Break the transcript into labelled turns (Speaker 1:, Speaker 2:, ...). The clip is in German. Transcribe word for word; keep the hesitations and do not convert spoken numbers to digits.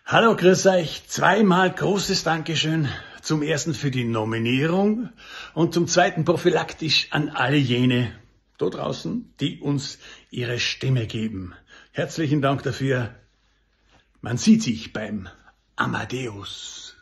Speaker 1: Hallo, grüß euch. Zweimal großes Dankeschön. Zum ersten für die Nominierung und zum zweiten prophylaktisch an all jene da draußen, die uns ihre Stimme geben. Herzlichen Dank dafür. Man sieht sich beim Amadeus.